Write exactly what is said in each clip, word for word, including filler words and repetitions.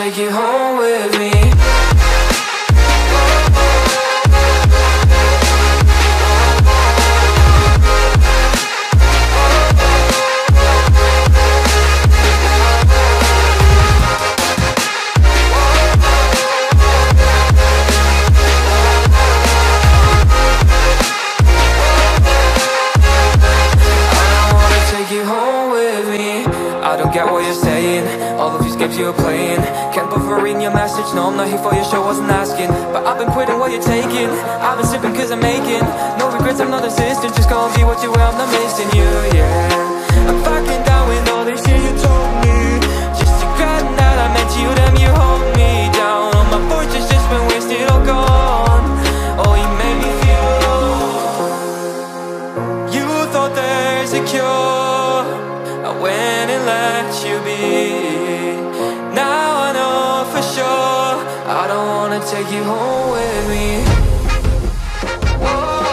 take you home with me. I don't get what you're saying, all of these games you're playing. Can't bother reading your message, no I'm not here for your show, wasn't asking. But I've been quitting what you're taking, I've been sipping cause I'm making no regrets, I'm not insistent, just gonna be what you are, I'm not missing you, yeah. I'm fucking down with all this shit you told me, just regretting that I met you, damn you hold me down. All my fortune's just been wasted, all gone. Oh, you made me feel alone. You thought there's a cure, I went and let you be. Now I know for sure I don't wanna take you home with me. Whoa,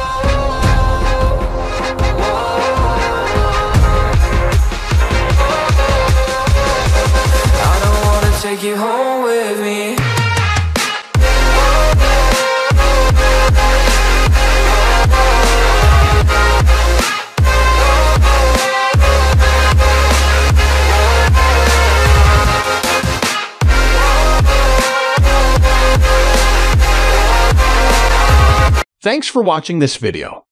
I don't wanna take you home with me. Thanks for watching this video.